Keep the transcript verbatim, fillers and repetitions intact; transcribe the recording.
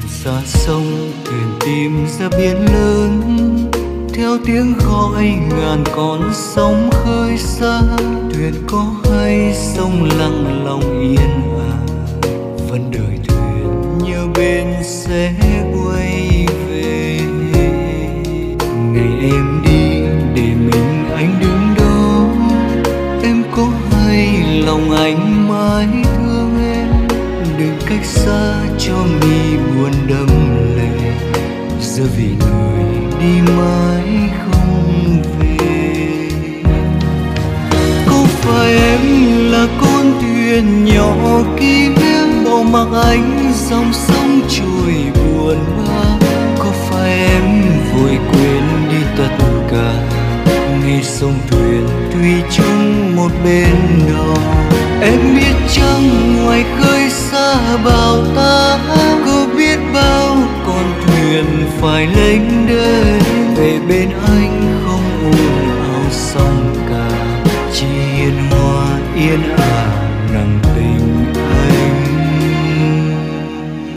Xa sông thuyền tìm ra biển lớn, theo tiếng gọi ngàn con sóng khơi xa. Thuyền có hay sông lặng lòng yên ả, vẫn đợi thuyền nhớ bên sẽ quay về. Ngày em đi để mình anh đứng đó, em có hay lòng anh mãi thương em. Đừng cách xa cho mi buồn đẫm lệ, giờ vì người đi mãi không về. Có phải em là con thuyền nhỏ kia bỏ mặc anh dòng sông trôi buồn bã? Có phải em vội quên đi tất cả, ngày sông thuyền thủy chung một bên đò? Em biết chăng ngoài khơi xa bao ta, có biết bao con thuyền phải lênh đênh về bên anh, không ồn ào sóng cả, chỉ hiền hòa yên ả nặng tình.